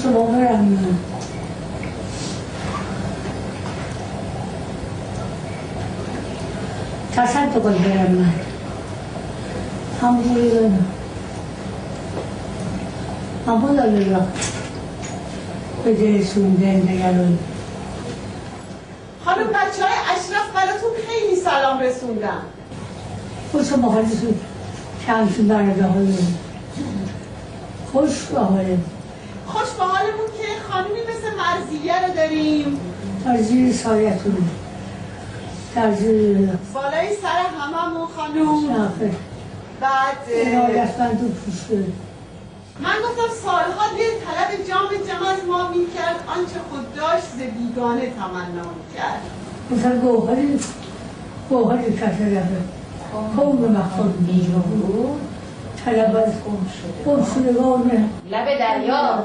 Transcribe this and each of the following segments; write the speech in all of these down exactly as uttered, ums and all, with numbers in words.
شما برم تصدق برم من همونی برم همون الله به دلشون دل نگرون. خانم بچه های اشرف براتون خیلی سلام رسوندن. خوش با حالتون کمتون برده حالون خوش با حالم خوش با حالمون که خانمی مثل مرضیه رو داریم در زیر سایتون در زیر بالای سر هممون خانم شاخه بعد ارادتمند و پوشته. من گفتم سالها دل طلب جام جم از ما میکرد آنچه خود داشت ز بیگانه تمنا میکرد. مثلا گوهری گوهری کسی رفته قوم مخصوص بیجا بود طلب از قوم شدگان لب دریا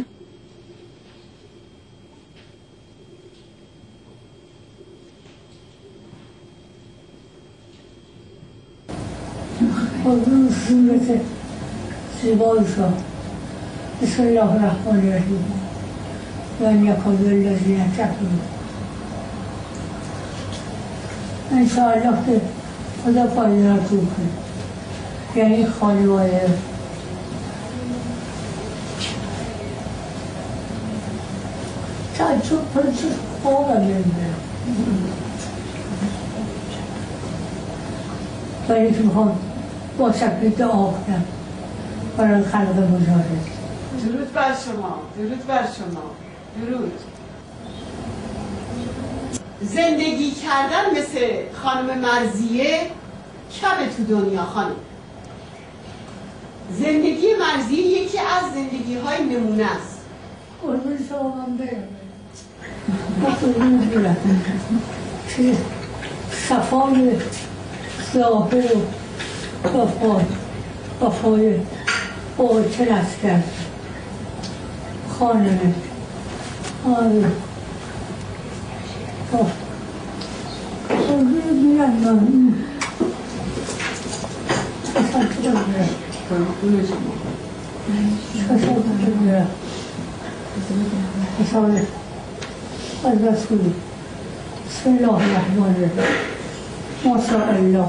قربون صورت زیبایشان بسم الله الرحمن الرحیم لن یکن الذین کفروا انشاءالله که خدا فایده را تو کنه یعنی خانواده تعجب پرچه خوابم نمیده ولی که میخوام با شکل دعا کنم برای خلق مجاهد. درود بر شما، درود بر شما، درود. زندگی کردن مثل خانم مرضیه کمه تو دنیا خانم. زندگی مرضیه یکی از زندگی های نمونه است. قربون شما من برم قربون برم چه صفای ظاهر و وفای وفای با چه نست کرد خانمه آره قربون برم من اصلا چرا برم قربون شما اصلا چرا برم اصلا از رسولی بسم الله الرحمن الرحیم ما شاء الله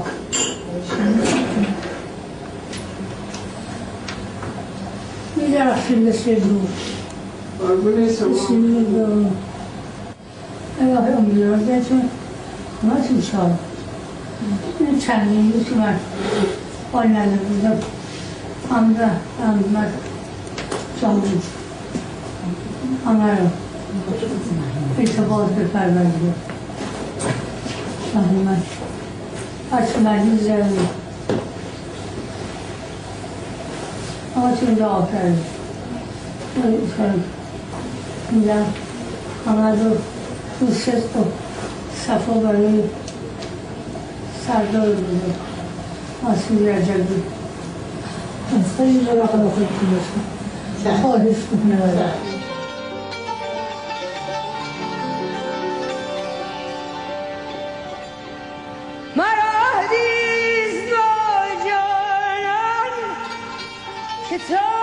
می درخشیم مثل دور قربون شما بسم الله الهی امیدوارتون همه تون شاد این چندین بود که من حال نده بودم همه همه جان بود همه رو اعتقاد به پرورده همه بچه مریض زمین همه تون دعا کرده میدم همه رو دوست و صفا برای سردار بوده مسئول رجبی خیلی براقل خود کنشم خواهش کنه مرضیه با جانان که تا